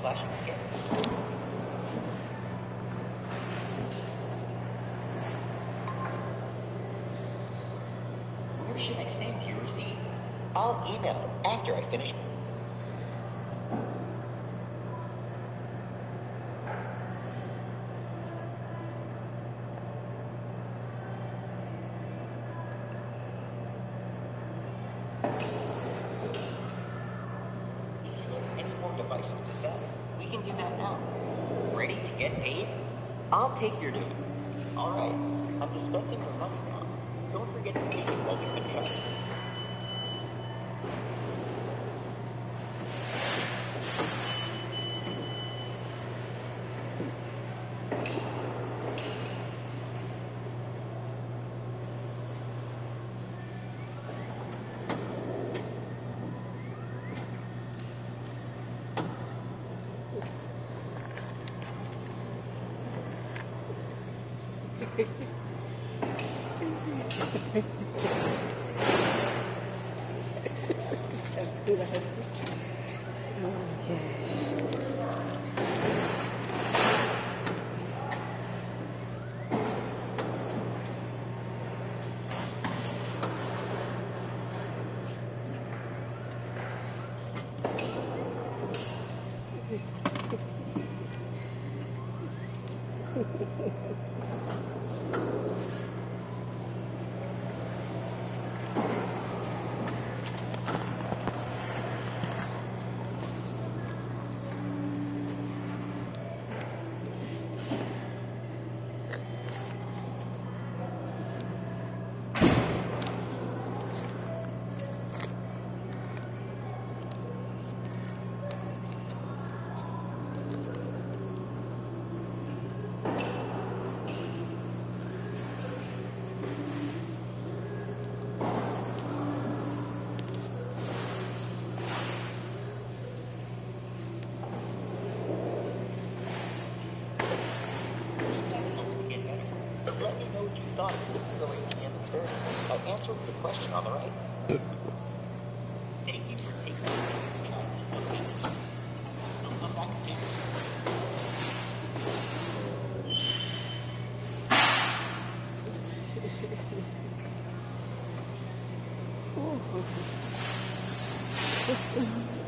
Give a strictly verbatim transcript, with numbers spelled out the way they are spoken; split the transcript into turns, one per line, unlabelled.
flashing again. Where should I send your receipt? I'll email it after I finish. If you have any more devices to sell, we can do that now. Ready to get paid? I'll take your debit. All right, I'm dispensing your money now. Don't forget to take it while we've been shopping.
That's good. Oh gosh. Let me know what you thought of the A T M experiment. I answered the question on the right. Thank you for taking the time. I'll come back again. Oh, system.